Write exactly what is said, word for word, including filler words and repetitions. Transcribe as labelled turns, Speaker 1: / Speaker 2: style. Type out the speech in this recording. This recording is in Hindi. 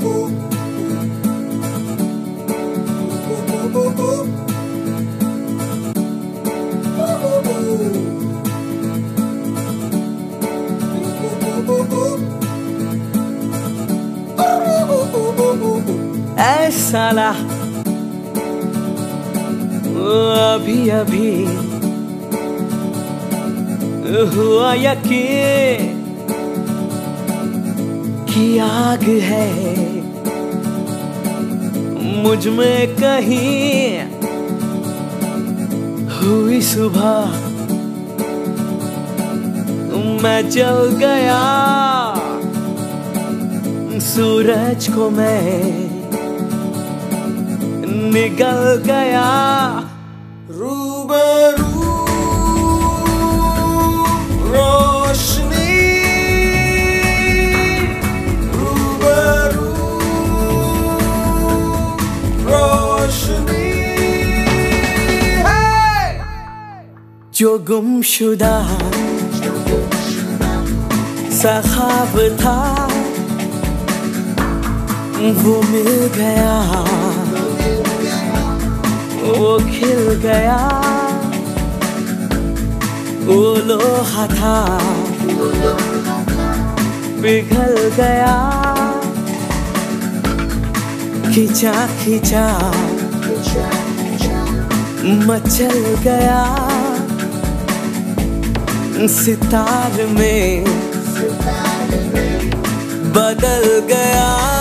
Speaker 1: ऐ साला अभी अभी हुआ यकीन कि आग है मुझ में कहीं। हुई सुबह मैं जल गया, सूरज को मैं निगल गया। रूबरू रोशनी, रूबरू रोशनी है। जो गुमशुदा सा ख्वाब था वो मिल गया, वो खिल गया। वो लोहा था पिघल गया, खिंचा खिंचा मचल गया। सितार में बदल गया।